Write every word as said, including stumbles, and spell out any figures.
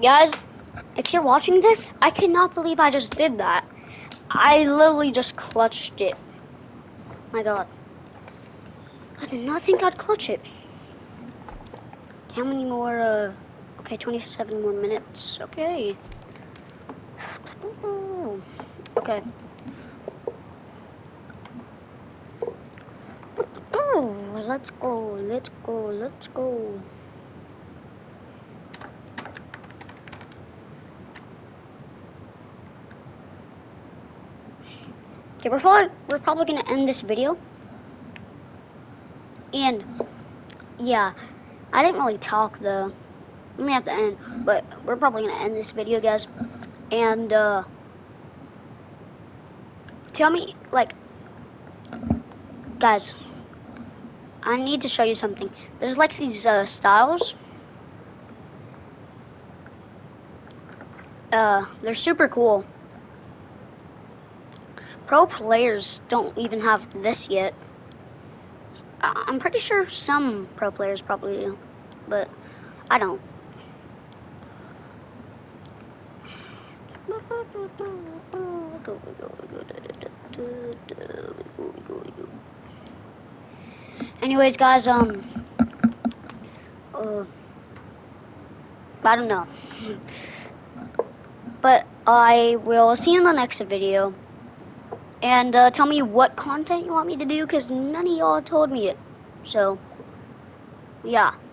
Guys, if you're watching this, I cannot believe I just did that. I literally just clutched it. My god. I did not think I'd clutch it. How many more, uh... Okay, twenty-seven more minutes. Okay. Ooh. Okay. Oh, let's go, let's go, let's go. Okay, we're probably we're probably gonna end this video. And yeah, I didn't really talk though. Only at the end, but we're probably gonna end this video, guys. And uh, tell me, like, guys, I need to show you something. There's like these uh, styles. Uh, they're super cool. Pro players don't even have this yet. I'm pretty sure some pro players probably do, but I don't. Anyways, guys, um, uh, I don't know. But I will see you in the next video. And uh, tell me what content you want me to do, because none of y'all told me it. So, yeah.